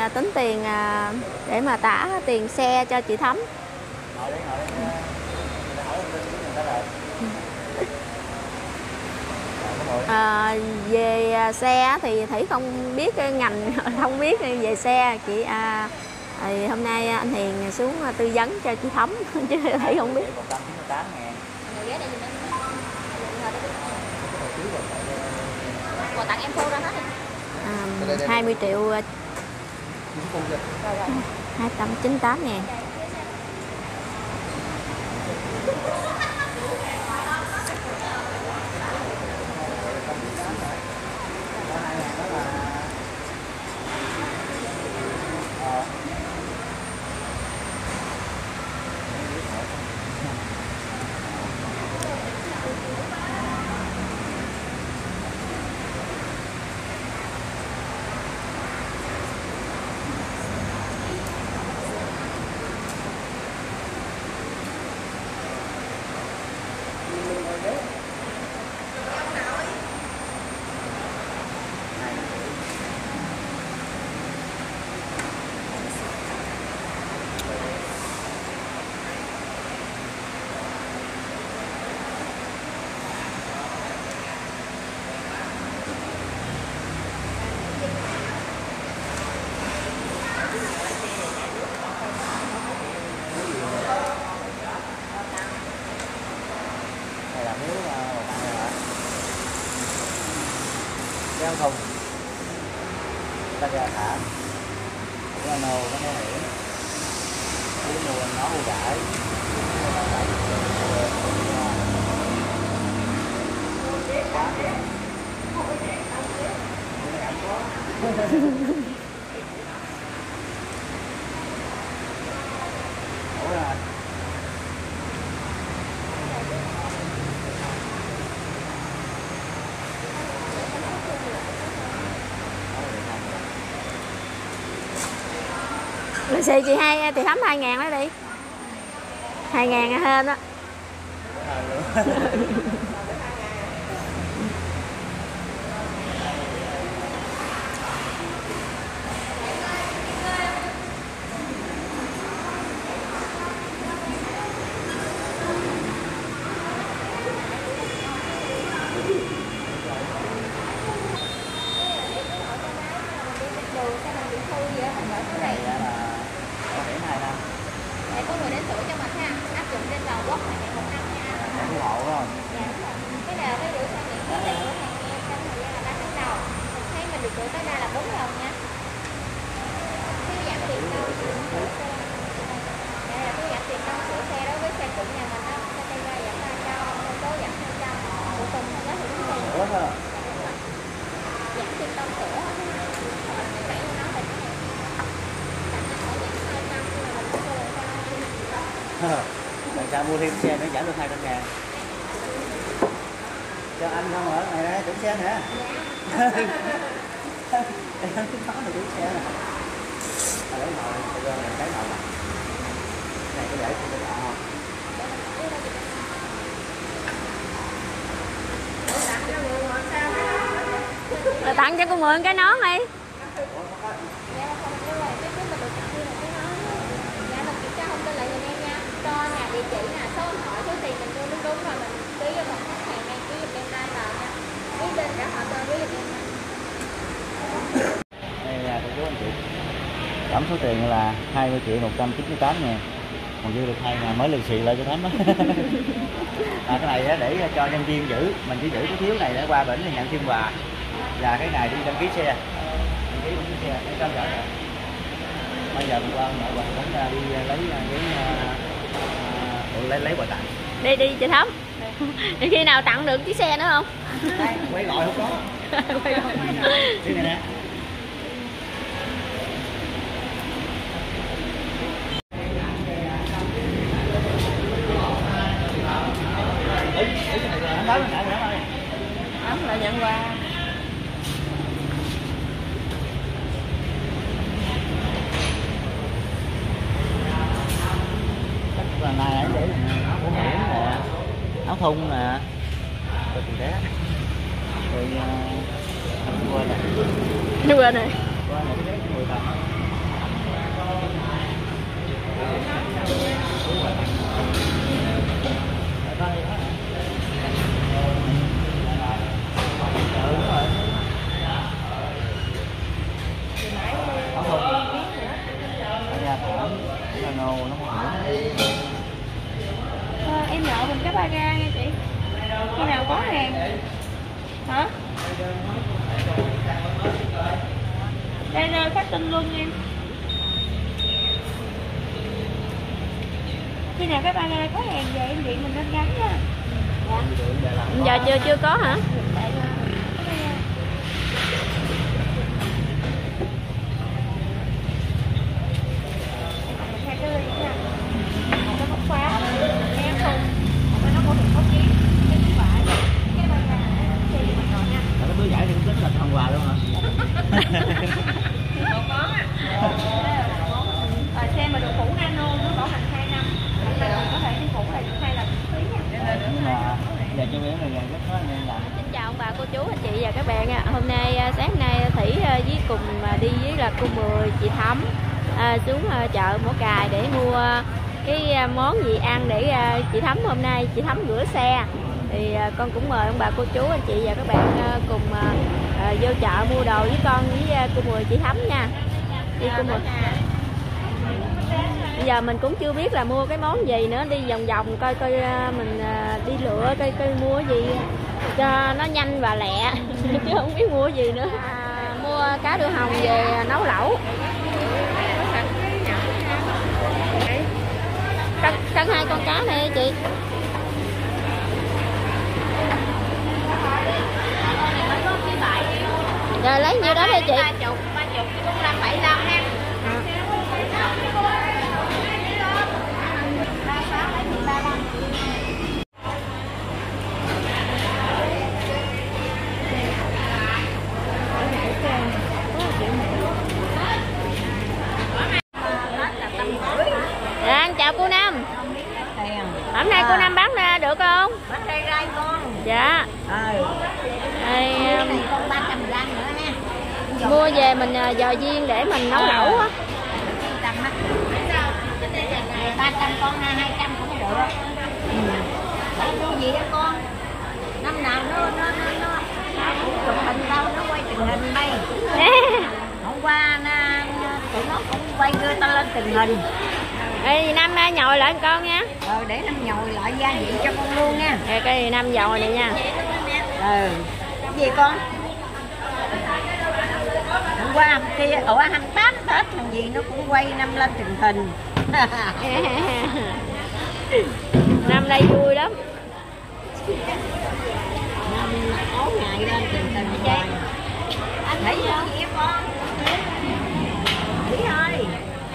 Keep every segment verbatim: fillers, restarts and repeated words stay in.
tính tiền để mà tả tiền xe cho chị Thắm. À, về xe thì Thủy không biết ngành, không biết về xe chị. À, thì hôm nay anh Hiền xuống tư vấn cho chị Thắm chứ Thủy không biết. Quà tặng em phô ra hết. À, hai mươi triệu, hai trăm chín mươi tám ngàn. Giao thông ta ra thả cái nô cái nô hiểm cái mùa nó ưu đãi Lì xì chị hai thì Thắm hai ngàn đó đi, hai ngàn hên á. Có người đến sửa cho mình ha, áp dụng trên toàn quốc này một năm nha. Ủng hộ không? Dạ đúng rồi. Cái nào cái rửa xe miễn phí tại cửa hàng em trong thời gian là ba tháng đầu. Thấy mình được rửa tới đây là bốn lần nha. Cái giảm tiền công sửa xe. Đây là cái giảm tiền công sửa xe đối với xe cũ nhà mình đó. Xe tay ga giảm ba trăm, ô tô giảm hai trăm. Phụ tùng không có thì đúng tiền. Ủa hả? Giảm tiền công sửa. Cái nó nói là cái này. Làm sao mua thêm xe nó giảm được hai trăm ngàn cho anh không ở này đây chủ xe nè. Em cứ nói là chủ xe nè. À, lấy ngồi bây giờ mình cái ngồi này này có để cho cái không? Rồi tặng cho cô Mượn cái nón đi. Địa chỉ là số điện thoại, số tiền mình đưa đúng đúng rồi mình ký cho một khách hàng này, ký giùm em đây vào nha, ký tên cả họ tên ký giùm em. Đây là cô chú anh chị, tổng số tiền là hai mươi triệu một trăm chín mươi tám ngàn, còn dư được hai ngàn mới lì xì lại cho Thắm á. À, cái này để cho nhân viên giữ, mình chỉ giữ cái thiếu này để qua bển thì nhận thêm quà, và cái này đi đăng ký xe, đăng ký đăng ký xe để cho vợ. Bây giờ mình qua nội quà vẫn đi lấy giấy lấy lấy quà tặng. Đi đi chị Thắm. Để khi nào tặng được chiếc xe nữa không? Đây, quay gọi không có. Quay gọi. Đi này nè. Thắm là nhận quà. Là này để áo bảo hiểm nè, áo thun nè, rồi tiền té, rồi quên này, quên này, quên này cái người ta. À, em nợ mình cái ba ga nha chị. Khi nào có hàng hả? Đây là phát tin luôn em. Khi nào cái ba ga có hàng về em điện mình nên gắn nha. Giờ chưa chưa có hả? Hai cái ly nha. Một cái móc khóa, nghe không? Một cái nó có hình khóa kiến, cái túi vải, cái ba ga thì mình rồi nha. Cái túi vải thì cũng tính là phần quà luôn hả? Một món à. Rồi xe mà được phủ nano nó bảo hành hai năm. Mình có thể đi phủ là được hai lần phí nha. Nhưng mà giờ cho bé này rất khó nên là. Xin chào ông bà cô chú anh chị và các bạn ạ. Hôm nay sáng nay Thủy với cùng đi với là cô Mười, chị Thắm à, xuống chợ Mỏ Cày để mua cái món gì ăn để chị Thắm hôm nay chị Thắm rửa xe. Thì con cũng mời ông bà cô chú anh chị và các bạn cùng à, vô chợ mua đồ với con với cô Mười, chị Thắm nha. Đi cô Mười. Bây giờ mình cũng chưa biết là mua cái món gì nữa, đi vòng vòng coi coi mình đi lựa coi coi mua cái gì cho nó nhanh và lẹ chứ không biết mua gì nữa. À, mua cá đua hồng về nấu lẩu. Cân, cân hai con cá này chị. Rồi lấy nhiêu đó đi chị. ba chục, ba chục, bốn mươi lăm, bảy mươi lăm ha. Dạ, anh chào cô Năm. Hôm nay cô Năm bán ra được không? Bán đây rai con. Dạ. Ờ. Đây, Con ba trăm gram nữa nha. mua về mình giò viên để mình nấu lẩu á. ba trăm con ha, hai trăm cũng được. Lấy mua gì đó con? Năm nào nó nó nó nó chụp hình đâu nó quay truyền hình bay. Hôm qua nó, tụi nó cũng quay đưa ta lên truyền hình. Ê, Năm nhồi lại con nha. Ờ, để Năm nhồi lại gia vị cho con luôn nha. Ê, cái Năm nhồi này nha. Ừ. Cái gì con? Hôm qua kia ở hàng tám Tết thằng gì nó cũng quay Năm lên truyền hình. Năm đây vui lắm. Năm ố ngày lên truyền hình rồi. Anh thấy sao vậy con? Nghĩ thôi.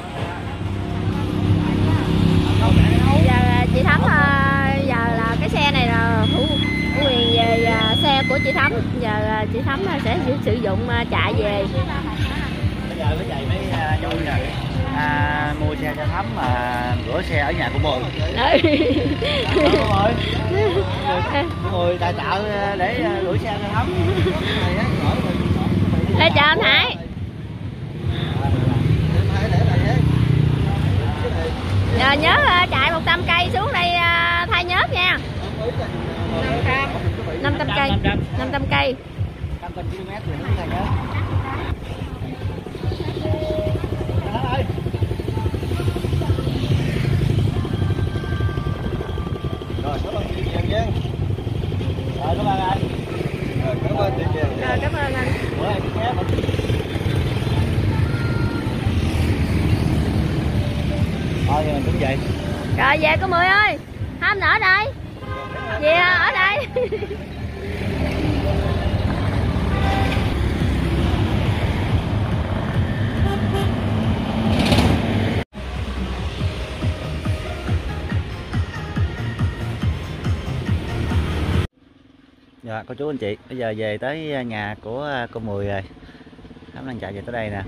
Giờ chị Thắm giờ là cái xe này là thủ quyền về xe của chị Thắm. Giờ chị Thắm sẽ sử dụng chạy về. Bây giờ cái giày mới vui nè. À, mua xe cho Thắm mà rửa xe ở nhà của Mười. Rồi. Mười tài trợ để rửa xe cho Thắm. Ê, chào anh Hải. Giờ nhớ chạy một trăm cây xuống đây thay nhớt nha. năm trăm cây. năm trăm cây. năm trăm ki lô mét thì không thay nhớt. Rồi, cảm ơn chị Kiều nha. Rồi, cảm ơn anh. Rồi, cảm ơn chị Kiều. Rồi, cảm ơn anh. Bữa em ghé một. Thôi thì mình cũng vậy. Rồi về cô Mười ơi. Hôm ở đây. Về ở đây. Dạ, cô chú anh chị, bây giờ về tới nhà của cô Mười rồi. Thắm đang chạy về tới đây nè.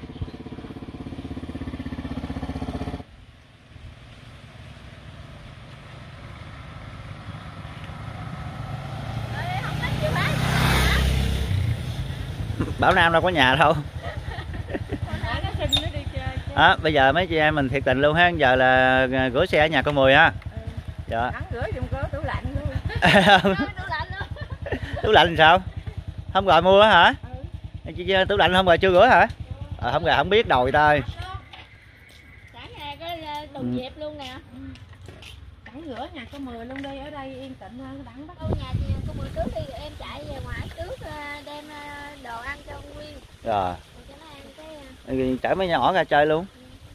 Bảo Nam đâu có nhà đâu. Đó, bây giờ mấy chị em mình thiệt tình luôn ha, giờ là rửa xe ở nhà cô Mười ha. Ừ. Dạ. Hắn rửa giùm có tủ lạnh luôn. Tủ lạnh luôn. Tủ lạnh sao? Không gọi mua hả? Ừ. Tủ lạnh không gọi chưa rửa hả? À, không gọi không biết đầu người ta ơi. Sẵn nè, cái tùng dẹp luôn nè. Sẵn rửa nhà cô Mười luôn đi, ở đây yên tĩnh hơn đặng bắt. Nhà cô Mười trước đi, em chạy về ngoài trước đem đồ ăn cho Nguyên. Rồi. Chở mấy nhỏ ra chơi luôn.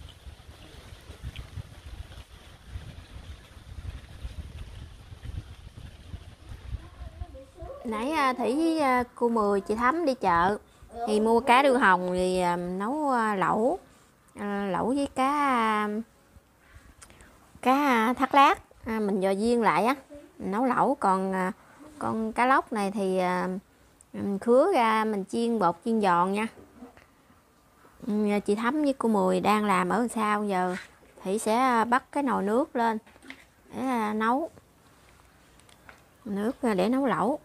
Nãy Thủy với cô Mười chị Thắm đi chợ thì mua cá điêu hồng thì nấu lẩu lẩu với cá cá thác lát mình dò viên lại á, nấu lẩu. Còn con cá lóc này thì mình khứa ra mình chiên bột chiên giòn nha. Chị Thắm với cô Mười đang làm ở sau, giờ Thủy sẽ bắt cái nồi nước lên để nấu nước để nấu lẩu.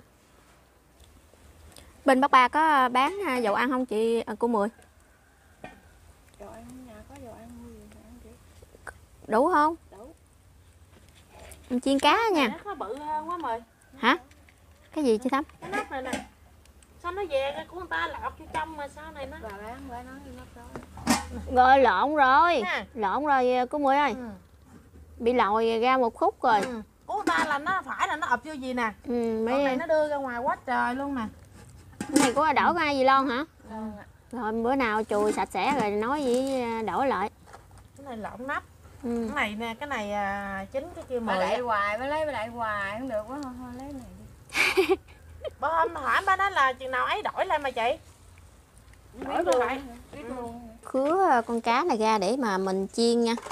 Bên bác Ba có bán dầu ăn không chị cô Mười? Dầu ăn nhà có dầu ăn mua gì ăn chị? Đủ không? Đủ. Mình chiên cá nha. Nó có bự hơn quá Mười. Hả? Cái gì chị Thắm? Cái nắp này nè. Sao nó về cái của người ta lọt vô trong mà sao này nó bà bán bà nói nắp đó. Rồi lộn rồi. Ha. Lộn rồi cô Mười ơi. Ừ. Bị lòi ra một khúc rồi. Ừ. Của người ta là nó phải là nó ập vô gì nè. Ừ, mấy... Con này nó đưa ra ngoài quá trời luôn nè. Cái này của đổ ra gì lon hả? Ừ. Rồi bữa nào chùi sạch sẽ rồi nói với đổi lại. Cái này lộn nắp. Ừ. Cái này nè, cái này à, chín cái kia mười. Lại hoài mới lấy lại hoài không được quá, thôi lấy này đi. Bà hôm hỏi ba nói là chừng nào ấy đổi lại mà chị. Đổi luôn lại. Biết luôn. Khứa con cá này ra để mà mình chiên nha.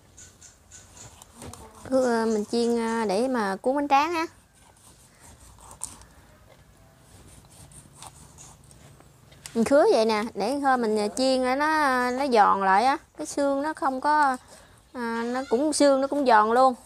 Khứa mình chiên để mà cuốn bánh tráng á. Mình khứa vậy nè, để thôi mình chiên nó nó giòn lại á, cái xương nó không có à, nó cũng xương nó cũng giòn luôn.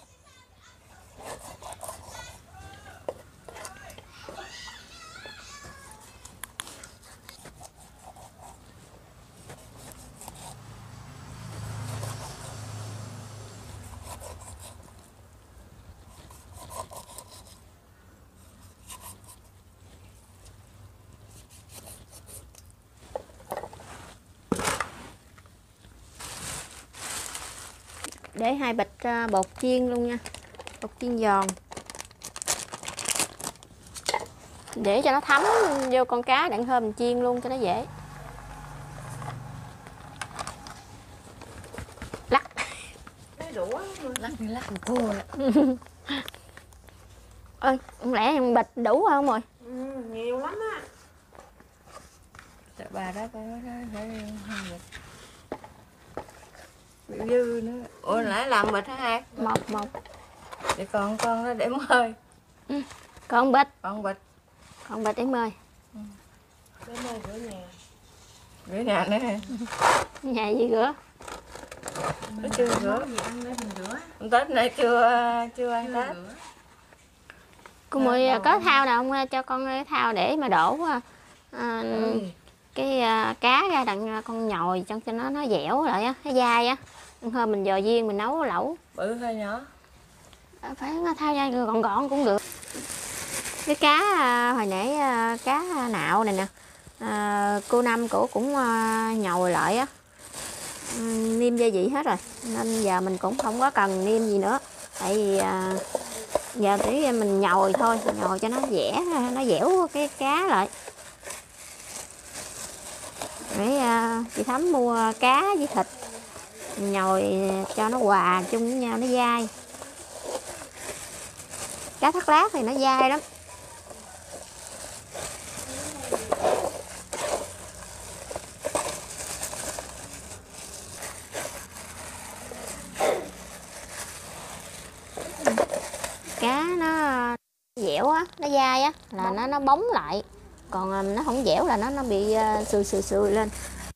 Để hai bịch bột chiên luôn nha, bột chiên giòn để cho nó thấm vô con cá, đặng thơm mình chiên luôn cho nó dễ. Lắc Cái đũa lắc thì lắc thua. Ơi, không lẽ bịch đủ không rồi? ừ, nhiều lắm á. Bà đó phải phải bị dư nữa. Ủa nãy làm bịch hả hai? Một một. Để còn con đó để mơi. Ừ. Còn bịch. Còn bịch. Còn bịch để mơi. Ừ. Để mơi rửa nhà. Rửa nhà nữa hả? Nhà gì rửa? Nó chưa rửa. Gì ăn để mình rửa. Tết này chưa chưa ăn Tết. Cô Mười có thao nào không cho con cái thao để mà đổ à, Ừ. cái à, cá ra đặng con nhồi cho cho nó nó dẻo lại á, cái dai á. Thôi mình dò viên mình nấu lẩu. Bự hay nhỏ? À, phải thao dai gọn gọn cũng được. Cái cá à, hồi nãy à, cá nạo này nè. À, cô Năm cổ cũng à, nhồi lại á. À, niêm gia vị hết rồi nên giờ mình cũng không có cần niêm gì nữa, tại vì à, giờ để mình nhồi thôi, nhồi cho nó dẻ, nó dẻo cái cá lại. Để à, chị Thắm mua cá với thịt nhồi cho nó hòa chung với nhau, nó dai. Cá thác lát thì nó dai lắm. Cá nó dẻo á, nó dai á là nó nó bóng lại, còn nó không dẻo là nó nó bị sừ sừ sừ lên.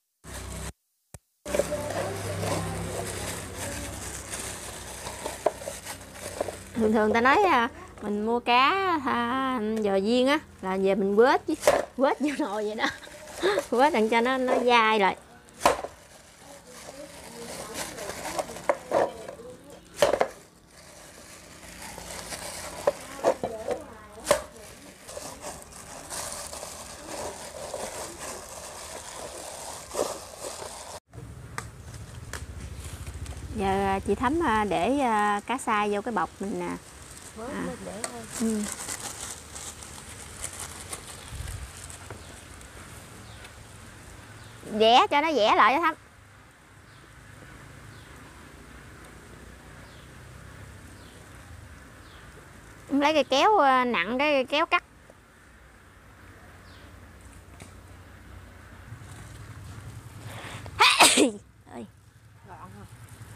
Thường thường ta nói mình mua cá ha, giò viên á là về mình quết quết vô nồi vậy đó. Quết đặng cho nó nó dai lại. à, chị Thắm à, để à, cá sai vô cái bọc mình nè. Mới À. mới để thôi. Ừ. Vẽ cho nó vẽ lại cho Thắm. Lấy cây kéo à, nặng, cái cây kéo cắt. Ơi. Gọn không?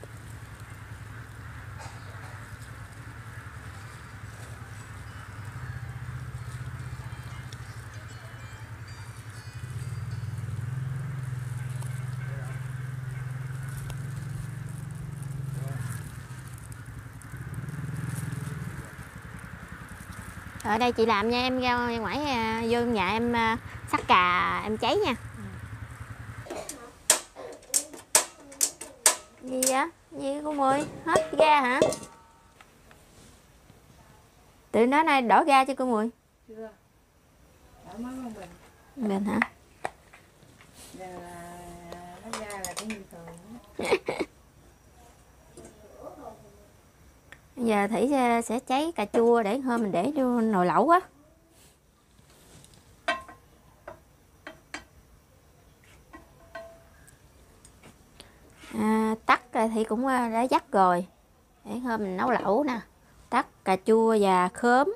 Ở đây chị làm nha, em ra ngoài à, vô nhà em à, sắc cà em cháy nha. Gì vậy? Gì cô Mười? Hết ga hả? Tự nó này đổ ga cho cô Mười. Chưa. Đổ mắm không bình. Bình hả? Giờ là nó ra là cũng như thường. Bây giờ Thủy sẽ cháy cà chua để hôm mình để vô nồi lẩu á. À, tắt thì cũng đã dắt rồi để hôm mình nấu lẩu nè. Tắt cà chua và khóm.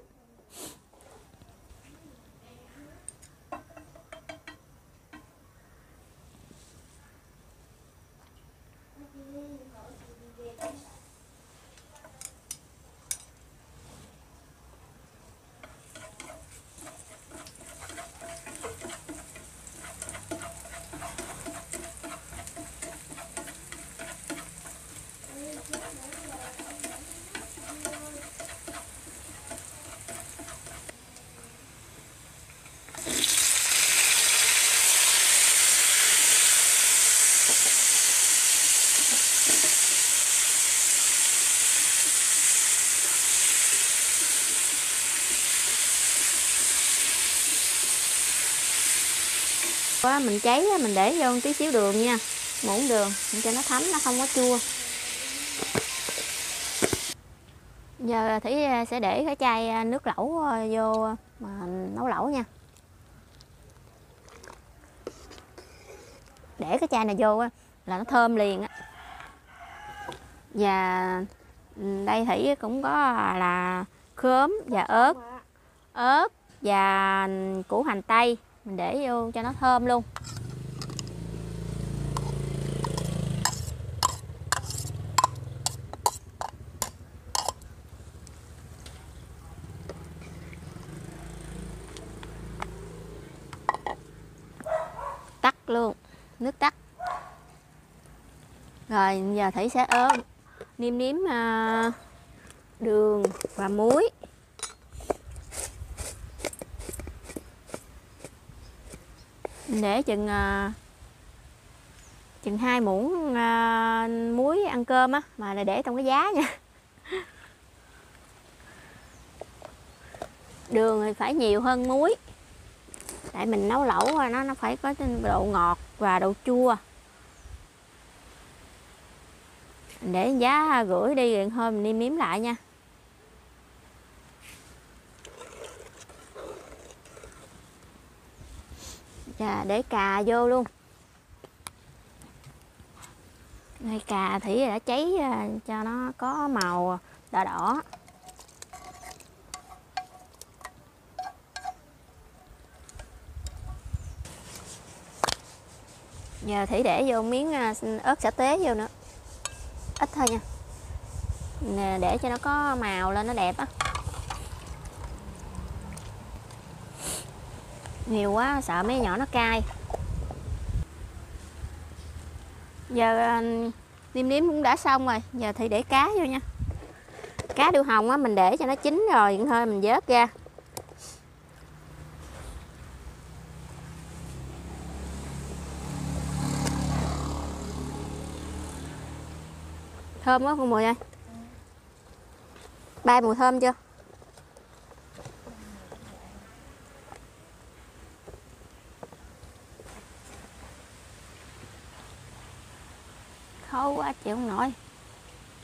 Quá mình cháy mình để vô một tí xíu đường nha, muỗng đường cho nó thấm, nó không có chua. Giờ Thủy sẽ để cái chai nước lẩu vô mà nấu lẩu nha. Để cái chai này vô là nó thơm liền á. Và đây Thủy cũng có là khóm và ớt, ớt và củ hành tây mình để vô cho nó thơm luôn. Tắt luôn, nước tắt. Rồi giờ Thủy sẽ ớm nêm nếm uh, đường và muối. Để chừng uh, chừng hai muỗng uh, muối ăn cơm á, mà là để trong cái giá nha. Đường thì phải nhiều hơn muối, tại mình nấu lẩu nó nó phải có độ ngọt và độ chua. Để giá rưỡi đi rồi thôi mình nêm nếm lại nha. Và để cà vô luôn. Đây cà Thủy đã cháy cho nó có màu đỏ đỏ. Giờ Thủy để vô miếng ớt xả tế vô nữa. Ít thôi nha. Nè, để cho nó có màu lên nó đẹp á. Nhiều quá sợ mấy nhỏ nó cay. Giờ nêm nếm cũng đã xong rồi. Giờ thì để cá vô nha. Cá điêu hồng á mình để cho nó chín rồi thôi mình vớt ra. Thơm quá con Mười ơi. Bay mùi thơm chưa? Khô quá chịu không nổi.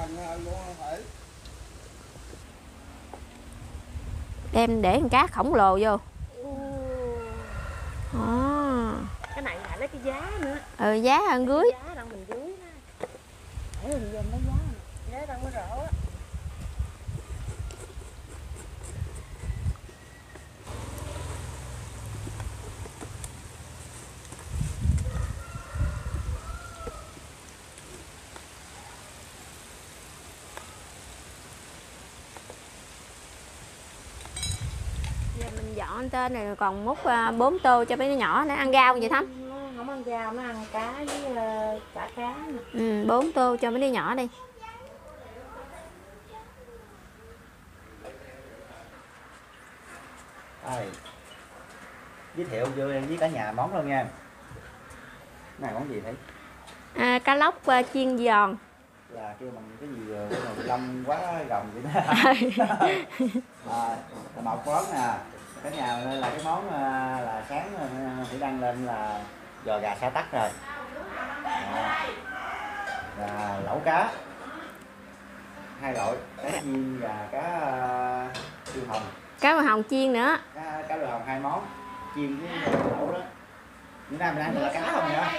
Đem để con cá khổng lồ vô. À. Cái này là lấy cái giá nữa. Ừ, giá hơn gưới. Giá đâu mình gưới đó. Để mình dành lấy giá này. Giá đâu có rổ á. Giờ mình dọn tên này còn múc bốn tô cho mấy đứa nhỏ nó ăn rau vậy Thắm. Nó không ăn rau, nó ăn cá với uh, chả cá nè. Ừ, bốn tô cho mấy đứa nhỏ đi. Đây. Giới thiệu vô với cả nhà món luôn nha. Cái này món gì thấy? À, cá lóc uh, chiên giòn. Là kêu bằng cái gì cái nồi lông quá gồng vậy đó. À, một món nè. Cả nhà là cái món là sáng Thủy đăng lên là giò gà xả tắc rồi. À, là lẩu cá. Hai loại, cá chiên và cá chiên hồng. Cá màu hồng chiên nữa. Cá cá hồng hai món, chiên với lẩu đó. Bữa nay mình ăn là cá không nữa.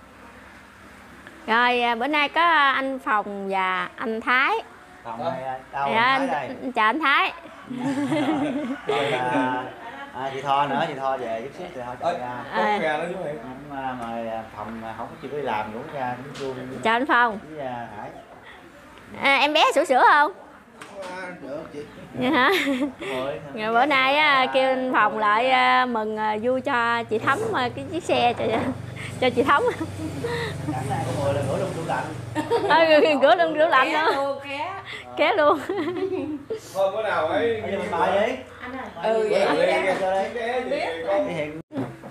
Rồi bữa nay có anh Phòng và anh Thái. Phòng này đâu Dạ, anh anh, Thái đây. chào anh Thái. Rồi là à, chị Tho nữa, chị Tho về chút xíu chị Tho chạy ra. À, Cũng mời Phòng không có chưa có đi làm cũng ra cũng vui. chào anh Phong. Với Hải. À, em bé sữa sữa không? Được chị. Vậy hả? Rồi bữa nay á, kêu anh Phòng lại à, mừng à, vui cho chị Thắm à, cái chiếc xe cho cho chị Thắm. Sáng nay có mười là rửa luôn tủ lạnh. À, rửa luôn rửa lạnh nữa. Ké. Ké luôn. Thôi bữa nào ấy. Bây giờ mình mời đi. Anh ơi. Ừ vậy. Cho đây. Đi hiện.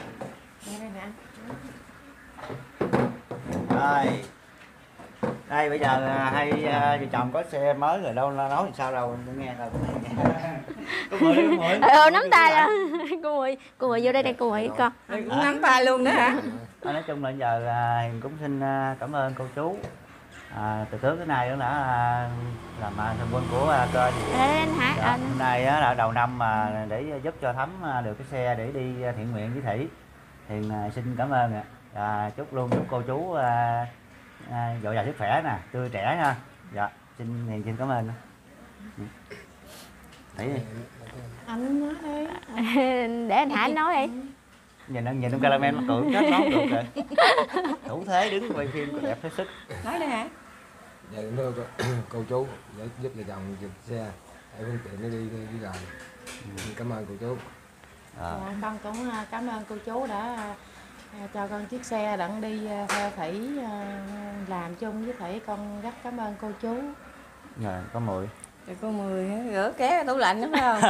Rồi. Đây bây giờ hai vợ chồng có xe mới rồi đâu nói thì sao đâu nghe đâu cái này. Cô Mười đi, cô Mười. Ừ, nắm tay là cô Mười, cô Mười vô đây đây cô Mười con. Cũng nắm tay luôn đó hả? À, nói chung là giờ Hiền cũng xin cảm ơn cô chú. À, từ trước tới nay cũng đã làm thành quân của kênh. Ê, anh Hải, Dạ, anh. hôm nay là đầu năm mà để giúp cho Thắm được cái xe để đi thiện nguyện với Thủy. Hiền xin cảm ơn ạ. À, chúc luôn chúc cô chú à, à, dồi dào sức khỏe nè, tươi trẻ ha. Dạ, xin Hiền xin cảm ơn. Thủy đi. Anh nói đi. Để anh Hải nói đi. Nhìn nó nhìn trong caramel nó cười chết nó được rồi. Thủ thế đứng quay phim có đẹp hết sức. Nói đi hả? Dạ thưa cô, cô chú để giúp vợ chồng giật xe để phương tiện nó đi đi làm. Cảm ơn cô chú. À. Dạ, con cũng cảm ơn cô chú đã cho con chiếc xe đặng đi theo Thủy làm chung với Thủy, con rất cảm ơn cô chú. Rồi có Mười. Rồi cô Mười rửa ké tủ lạnh đúng không?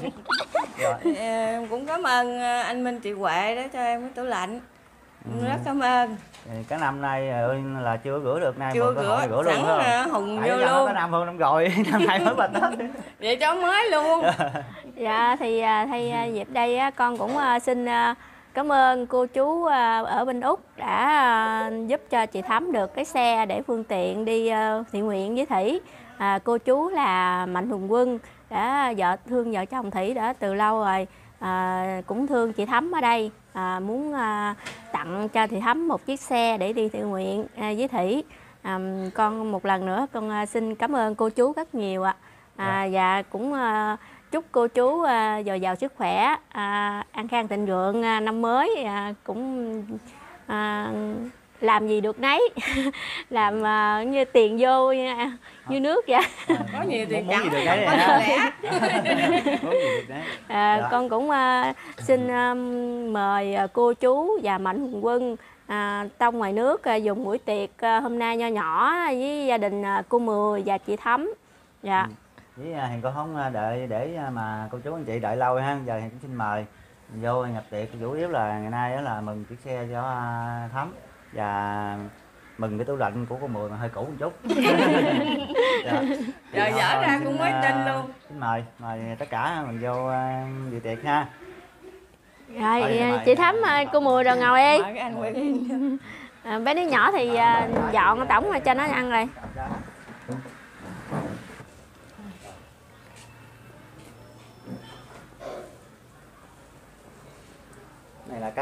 Rồi. Em cũng cảm ơn anh Minh chị Huệ đó cho em cái tủ lạnh. Ừ. Rất cảm ơn. Cái năm nay là chưa rửa được, nay Chưa mà cơ hội rửa, rửa sẵn luôn phải không? Hùng Tại vô cho nó luôn. có năm hơn năm rồi, năm nay mới bạch hết. Vậy cháu mới luôn. Dạ thì thay dịp đây á, con cũng xin cảm ơn cô chú ở bên Úc đã giúp cho chị Thắm được cái xe để phương tiện đi thiện nguyện với Thủy. À, cô chú là Mạnh Hùng Quân đã vợ thương vợ chồng Thủy đã từ lâu rồi, à, cũng thương chị Thắm ở đây, à, muốn à, tặng cho chị Thắm một chiếc xe để đi thiện nguyện à, với Thủy. À, con một lần nữa con à, xin cảm ơn cô chú rất nhiều ạ. À, và cũng à, chúc cô chú à, dồi dào sức khỏe, à, an khang thịnh vượng, à, năm mới à, cũng à, làm gì được nấy. Làm uh, như tiền vô như, như nước vậy. À, Có nhiều tiền muốn gì được chẳng đấy có hả? lẽ. Muốn gì được đấy. À, Dạ. con cũng uh, xin um, mời uh, cô chú và Mạnh Hùng Quân uh, trong ngoài nước uh, dùng buổi tiệc uh, hôm nay nho nhỏ với gia đình uh, cô Mười và chị Thắm. Dạ. Ừ. Với Hiền con không đợi để mà cô chú anh chị đợi lâu ha, giờ Hiền cũng xin mời vô nhập tiệc. Chủ yếu là ngày nay đó là mừng chiếc xe cho Thắm và mừng cái tủ lạnh của cô Mười mà hơi cũ một chút. Dạ. Rồi Thì dở thôi, ra xin, cũng mới tin luôn. Xin mời mời tất cả mình vô dự tiệc ha. Rồi Thôi, mời. chị Thắm uh, cô Mười rồi ngồi đi. Mời cái anh Nguyễn. À, bé đứa nhỏ thì uh, dọn tổng cho nó ăn rồi.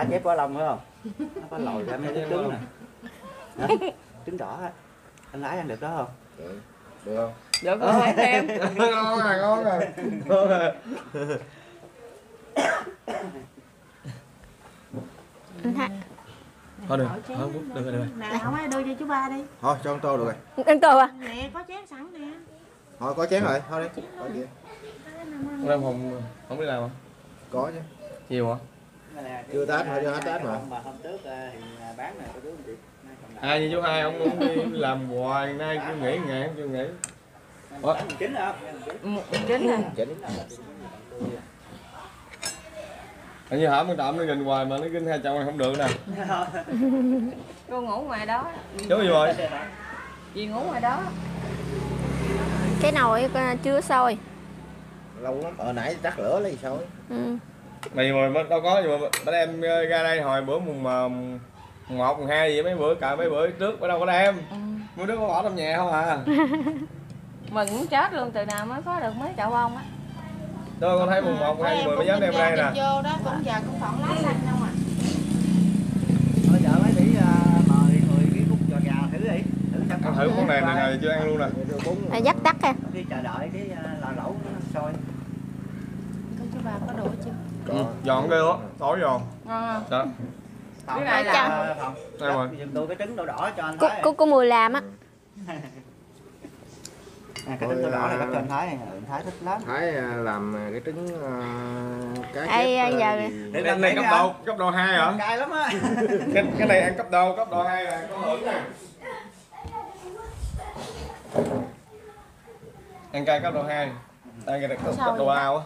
cá chép quá lông phải không? Nó có lồi ra mấy cái trứng nè. Hả? Trứng đỏ á. Anh lái ăn được đó không? Được, được không? Được rồi, phải thêm. Ngon rồi, ngon rồi. Ngon rồi. Thôi được, thôi được rồi, được rồi. Nè, không ai đưa cho chú ba đi. Thôi cho con tô được rồi. Ăn tô à? Nè, có chén sẵn nè. Thôi có chén rồi, thôi đi. Có gì? Hôm nay không không đi làm hả? Có chứ. Chiều hả? Chưa Tết mà, chưa hết Tết mà. Mà hôm trước thì bán này có chú anh chị. Ai như chú hai ông cũng đi làm hoài, nay chưa nghỉ ngày không chưa nghỉ. Ủa? Chín không? Chính rồi. Chỉnh. Hình như hả, mình tạm nó gìn hoài mà nó ginh hai chồng này không được nè. Cô ngủ ngoài đó. Chú gì rồi? Dì ngủ ngoài đó. Cái nồi chưa sôi. Lâu lắm, ở nãy tắt lửa lấy sao ấy. Ừ. Mày mà đâu có gì mà bà đem ra đây hồi bữa mùng mùng một, mùng hai gì mấy bữa cả mấy bữa trước ở đâu có đem. Ừ. Mấy đứa có bỏ trong nhà không à. Mình cũng chết luôn, từ nào mới có được mấy chậu bông á. Tôi con thấy mùng một, mùng hai, mùng mười mới dám đem ra đây nè. Vô đó cũng giờ cũng còn lá xanh đâu mà. Thôi giờ mấy tỷ mời người cái khúc giò gà thử đi. Thử chắc Ăn thử con này này này chưa ăn luôn nè. À, dắt tắt ha. đi chờ đợi cái lò lẩu nó sôi. Con chú ba có đổ chưa? Ừ, giòn ghê đó, tối giòn. Ngon không? Đó. Cái này là không. Đây rồi. Giùm tôi cái trứng đỏ đỏ cho anh Cô, Thái. cô, cô Mười làm á. À, cái trứng đỏ đỏ này cấp cho anh Thái, anh Thái thích lắm. Thái làm cái trứng uh, cá Ê, chép. giờ- Để Cái này cấp độ, cấp độ hai hả? cay lắm á. Cái, cái này ăn cấp độ, cấp độ hai là có hưởng nè. Ăn cay cấp độ hai. Đây cái cấp, cấp độ ba á.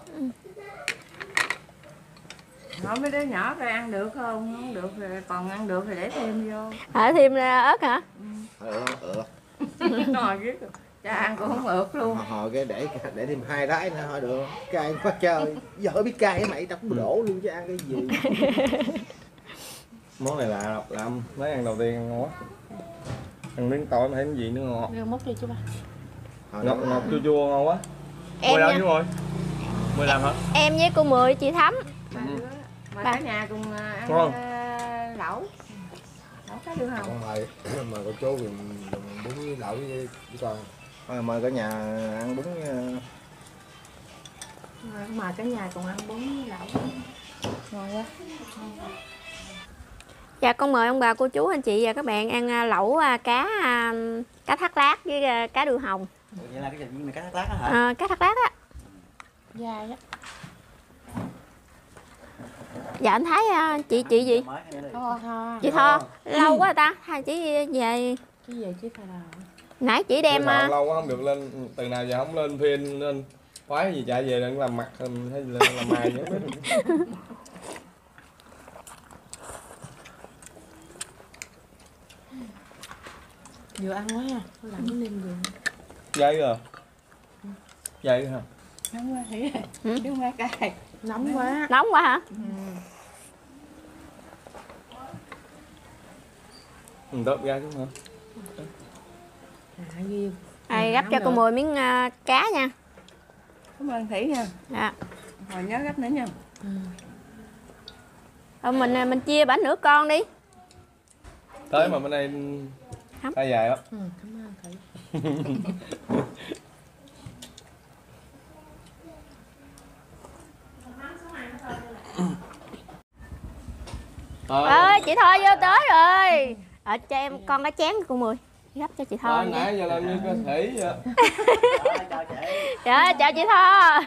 Hỏi mấy đứa nhỏ coi ăn được không? Không được thì còn ăn được thì để thêm vô. Hả, thêm ớt hả? Ừ, ừ. Ngồi ghét rồi. Cha ăn cũng không ượt luôn. Hồi cái để để thêm hai đáy nữa thôi được. Cay quá trời. Giờ biết cay cái mày tao cũng đổ luôn chứ ăn cái gì. Món này là làm mấy ăn đầu tiên ngon quá. Ăn miếng tỏi mà thấy cái gì nữa ngọt. Đưa múc đi chú ba. Ngọt ngọt chua chua ngon quá. Em Mười làm nha. chứ rồi. Mười làm hả? Em với cô Mười chị Thắm. Ba đứa. Mà Ba. cả nhà cùng ăn Ngon. uh, lẩu. Lẩu cá đưa hồng. Con mời mời cô chú mình bún với lẩu với với con. Mời, mời cả nhà ăn bún với... Rồi mời cả nhà cùng ăn bún với lẩu. Ngon quá. Dạ con mời ông bà cô chú anh chị và các bạn ăn à, lẩu à, cá à, cá thác lát với à, cá đường hồng. Vậy là cái gì mà cá thác lát á hả? À, cá thác lát á. Dai á. Dạ anh thấy à, chị chị gì? Mới hay là- Tho. Tho. Chị Tho lâu quá rồi ta. Hai chị về Cái gì chứ phải đâu. nãy chị đem Mà à, lâu quá không được lên, từ nào giờ không lên phim lên khoái gì chạy về đừng làm mặt hay là làm mày gì không biết. Vừa ăn quá ha. Có lạnh cái lim vừa. Dây rồi. Dây hả? Nóng quá thấy Ừ. chứ má cay. Nóng quá. nóng quá hả? Ừ, đớp ra chứ hả? À ghê. À, gấp cho cô Mười miếng à, cá nha. Cảm ơn Thủy nha. Dạ. Hồi nhớ gấp nữa nha. Ừ. Ờ, mình à, mình chia bánh nửa con đi. Tới mà bên đây Không. tay dài á. Ừ, cảm ơn Thủy. Thôi. Ơi chị Tho vô tới rồi. Ờ, cho em con cái chén cô Mười. Gấp cho chị Tho Thôi nha. nãy giờ làm như con thủy vậy. Đó, cho chị. Dạ chào chị Tho.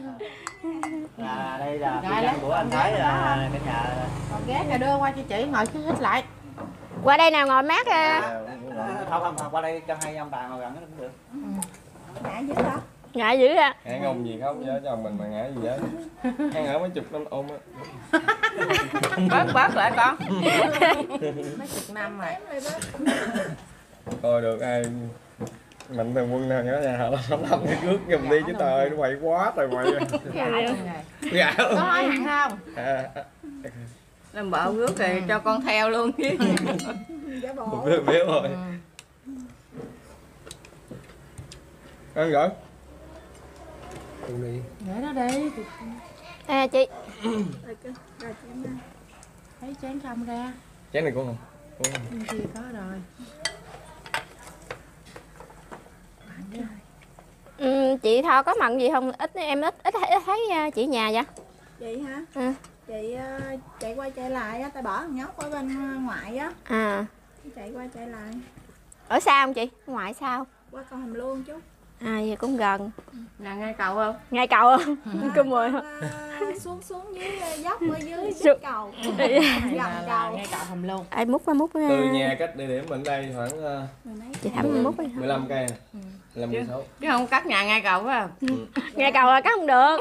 Là đây là Rồi, cái lấy ăn của anh Thái là cái nhà. Còn ghé rồi đưa qua cho chị ngồi chứ hít lại. Qua đây nào ngồi mát à. Không không không qua đây cho hai ông bà ngồi gần nó cũng được. Ngã dữ đó. Ngại dữ à. Ngã ông gì không với chồng mình mà ngã gì vậy? Ăn ở mấy chục năm ôm á. Bớt bớt lại con. Mấy chục năm rồi. Thôi được ai mạnh thường quân nào nhớ nhà nó làm cái cước giùm đi chứ trời nó quậy quá trời quậy. Dạ. Có hỏi hẳn không? À, Làm bợ rước thì cho con theo luôn chứ. một đứa béo rồi. Ăn rồi. Đi. Để nó đi. À chị. Thấy chén không ra. Chén này có không? Có không? Bên kia có rồi. Ừ, chị Tho có mặn gì không? Ít em ít ít, ít thấy chị nhà vậy. Chị hả? Ừ. Chị uh, chạy qua chạy lại á, tại bỏ thằng nhóc ở bên ngoài á. À. Chạy qua chạy lại. Ở xa không chị? Ngoài sao? Qua cầu Hàm Luông chút. À vậy cũng gần. Là ngay cầu không? Ngay cầu không? Cứ mười không? Uh, xuống xuống dưới uh, dốc ở dưới dốc cầu. Dòng cầu. Ngay cầu Hàm Luông. Ai múc múc Từ nhà cách địa điểm mình đây khoảng uh, chị Thắm múc đi. mười lăm cây. mười lăm mười sáu. Chứ không cắt nhà ngay cầu phải không? Ừ. Ngay cầu là cắt không được.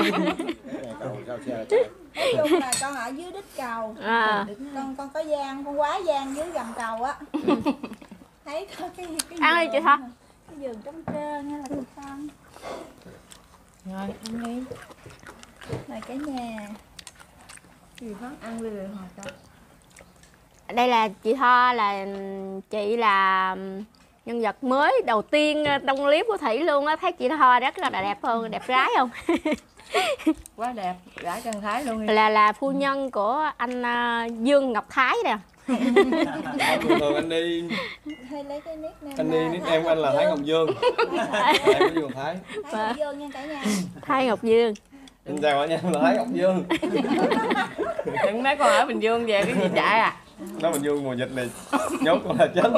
Nói chung là con ở dưới đít cầu. À. Con con có gian, con quá gian dưới gầm cầu á. Thấy có cái cái ăn đi chị Tho. Cái giường trống trơn á là của con. Rồi ăn đi. Mời cả nhà. Gì phát ăn đi rồi hồi cho. Đây là chị Tho, là chị là nhân vật mới đầu tiên trong clip của Thủy luôn á. Thấy chị Tho rất là đẹp hơn, đẹp gái không? Quá đẹp, gái Trần Thái luôn. Là là phu nhân của anh uh, Dương Ngọc Thái nè. Thường thường anh đi Hay lấy cái nickname anh đi nickname của anh là Thái Ngọc Dương. Em có Dương Ngọc Thái. Thái Ngọc Dương nha cả nhà. Thái Ngọc Dương. Xin chào cả nhà, là Thái Ngọc Dương. Đừng mấy con ở Bình Dương về cái gì chạy à? Nói Bình Dương mùa dịch này nhốt con là chết.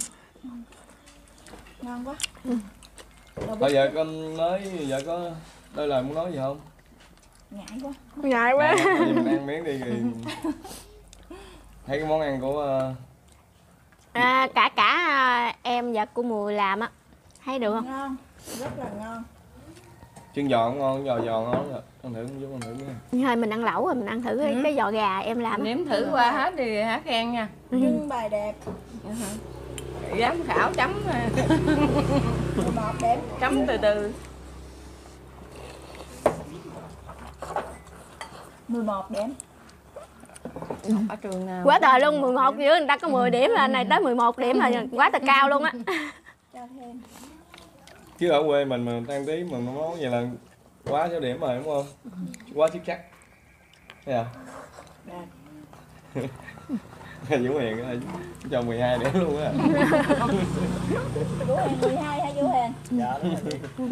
Ngon quá. Bây giờ con mới giờ có đôi lời muốn nói gì không? Ngại quá. Ngại quá. À, mình ăn miếng đi thì thấy cái món ăn của uh... à, cả cả em và cô Mùi làm á, thấy được không? Ngon, rất là ngon. Chân giò cũng ngon, giò giò ngon rồi. Con thử chút con thử nha. Thôi mình ăn lẩu rồi mình ăn thử cái, Ừ. cái giò gà em làm. Nếm thử qua hết đi hả khen nha. Trưng bày đẹp. Giám khảo chấm Một đẹp. chấm từ từ. mười một điểm. Ở trường nào? Quá trời luôn, mười một giữa người ta có mười điểm, là này tới mười một điểm là quá là cao luôn á. Cho thêm. Chứ ở quê mình mà ăn tí mà món vậy là quá số điểm rồi đúng không? Quá xuất sắc. Thấy không? Vũ Hiền ơi, cho mười hai điểm luôn á. Vũ Hiền mười hai hả Vũ Hiền? Dạ đúng rồi.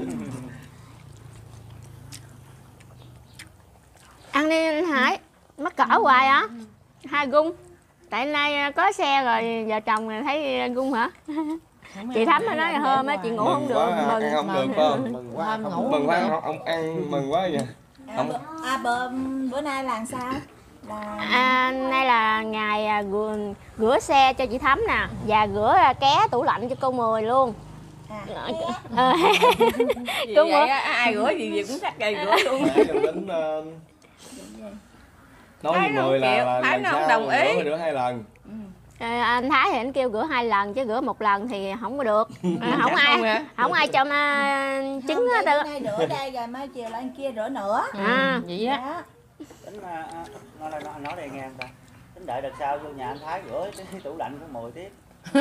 Ăn đi anh Hải, mắc cỡ hoài hả? Hai gung. Tại nay có xe rồi, vợ chồng thấy gung hả? Chị Thắm nói là hôm á chị ngủ không được, quá, mừng. ăn không được phải không? Mừng quá. Mừng Không quá. Mừng quá ăn, ông ăn mừng quá vậy. À, bữa, à bữa, bữa nay làm sao? Là À, nay là ngày à, rửa, rửa xe cho chị Thắm nè, và rửa à, ké tủ lạnh cho cô Mười luôn. à, Ờ. Gì Đúng vậy rồi. á, ai rửa gì gì cũng chắc gầy rửa luôn. Nãy giờ tính uh, nói Thái với nó Mười không là, chịu, là Thái lần nó không sau đồng ý. rửa rửa hai lần. À, anh Thái thì anh kêu rửa hai lần chứ rửa một lần thì không có được. À, không Chắc ai không hả? không ai cho mà trứng không, á. vậy bữa nay rửa đây rồi mai chiều lên kia rửa nữa. À, Vậy á. Đó. Tính à, à, nói, nói, nói đây nghe anh ta. Tính đợi đợt sau vô nhà anh Thái rửa cái tủ lạnh của Mười tiếp.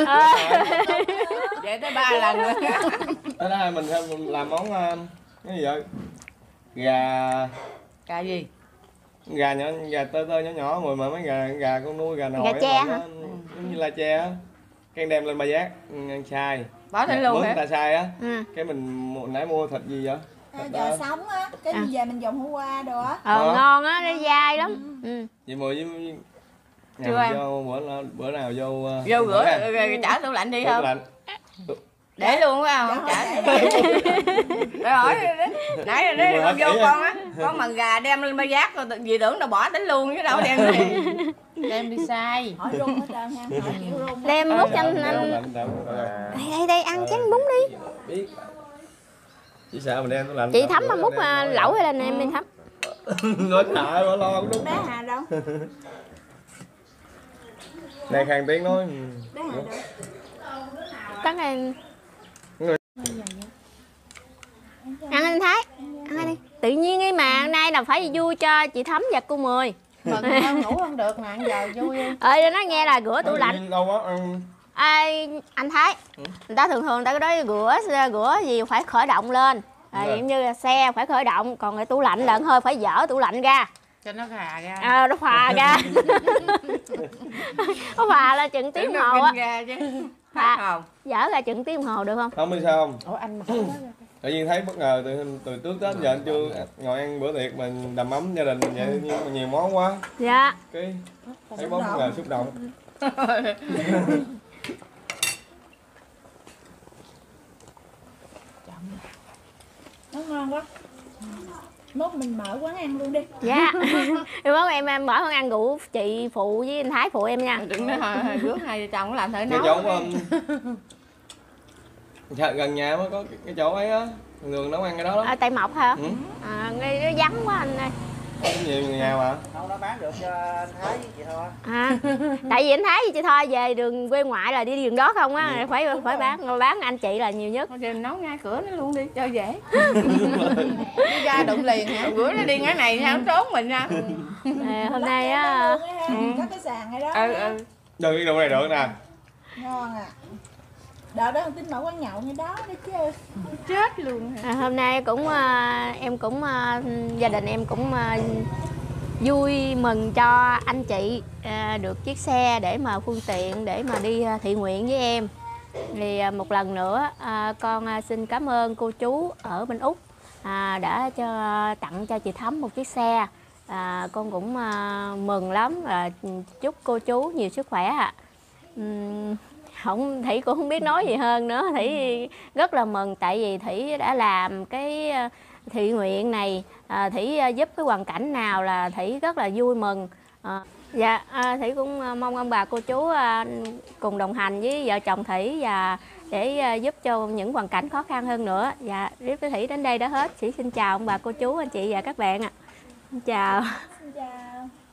Vậy tới ba lần rồi. Thế đó mình mình làm món uh, cái gì vậy? Gà Cà gì? gà nhỏ gà tơ tơ nhỏ nhỏ Mười mà mấy gà gà con nuôi gà nồi Gà tre á, hả? nó giống như la tre á. Cái đem lên ba giác ăn xay. Bỏ thịt luôn Mướn hả? người ta xay á. ừ. Cái mình mua- nãy mua thịt gì vậy? À, giờ sống á, cái À. về mình dùng hôm qua đồ á. Ờ, Ờ. ngon á, nó dai lắm. Ừ. Chị Mười với với- Chưa nào ăn. vô bữa nào bữa nào vô uh, Vô rửa ăn. rồi- rồi trả tủ lạnh đi Tủ không? lạnh. Để luôn phải không? Không trả. Rồi hỏi đi. Nãy rồi đấy, Nhưng mà con vô kỹ con á, con mần gà đem lên ba giác rồi gì tưởng đâu bỏ tính luôn chứ đâu đem đi. Đem đi xay. Hỏi rung hết trơn ha, hỏi kiểu rung. Đem múc cho anh, Tủ anh... lạnh, tủ lạnh. Đây, đây, đây, ăn chén bún đi. Biết. Chỉ sợ mình đem tủ lạnh. Chị Thắm mà múc à, lẩu hay là em đi Thắm? Nói thả nó lo cũng đúng. Bé Hà đâu? Này khang tiếng nói. Bé Hà đâu? Tắt em. Ăn anh Thái, ăn đi. Tự nhiên ấy mà, nay là phải vui cho chị Thắm và cô Mười. Mừng không ngủ không được mà ăn giờ vui. Ờ, nó nghe là rửa tủ lạnh. Đâu quá ăn. À, anh Thái, người ta thường thường người ta có nói rửa rửa gì phải khởi động lên. À, Dạ. giống như là xe phải khởi động, còn cái tủ lạnh là hơi phải dỡ tủ lạnh ra. cho nó khà ra. À, nó phà ra. Nó phà là chừng tiếng đồng hồ á. Ra chứ. Phà. Không. Dở ra chừng tiếng đồng hồ được không? Không biết sao không? Ủa anh mà Tự nhiên thấy bất ngờ từ từ trước Tết giờ anh chưa ngồi ăn bữa tiệc mình đầm ấm gia đình mình vậy nhưng mà nhiều món quá. Dạ. Cái thấy bất ngờ xúc động. Nó ngon quá. Mốt mình mở quán ăn luôn đi. Dạ. Thì mốt em em mở quán ăn rủ chị phụ với anh Thái phụ em nha. Đừng nói hồi, hồi trước hai vợ chồng cũng làm thử Cái nấu. chỗ um, gần nhà mới có cái, cái chỗ ấy á, thường nấu ăn cái đó đó. À, Tây Mộc hả? Ừ. À, nghe nó vắng quá anh ơi. Có nhiều người nhà mà. Không, nó bán được cho anh Thái với chị Thoa. À, tại vì anh Thái với chị Thoa về đường quê ngoại là đi đường đó không á, ừ. phải phải bán bán anh chị là nhiều nhất. Thôi thì nấu ngay cửa nó luôn đi cho dễ. đi ra đụng liền hả? Bữa nó đi cái này sao trốn mình ra. À, hôm nay á Có cái sàn ngay đó. Ừ ừ. Được cái đồ này được nè. Ngon à. Đợt đó tính mở quán nhậu như đó đấy chứ. Chết luôn. à, hôm nay cũng uh, em cũng uh, gia đình em cũng uh, vui mừng cho anh chị uh, được chiếc xe để mà phương tiện để mà đi uh, thiện nguyện với em. Thì uh, một lần nữa uh, con uh, xin cảm ơn cô chú ở bên Úc uh, đã cho tặng cho chị Thắm một chiếc xe. À, con cũng uh, mừng lắm và chúc cô chú nhiều sức khỏe ạ. À. Uhm, không Thủy cũng không biết nói gì hơn nữa. Thủy rất là mừng tại vì Thủy đã làm cái thiện nguyện này, à, Thủy giúp cái hoàn cảnh nào là Thủy rất là vui mừng. À, dạ à, Thủy cũng mong ông bà cô chú à, cùng đồng hành với vợ chồng Thủy và để à, giúp cho những hoàn cảnh khó khăn hơn nữa. Dạ clip với Thủy đến đây đã hết. Thủy xin chào ông bà cô chú anh chị và các bạn ạ. À. Chào. Xin chào.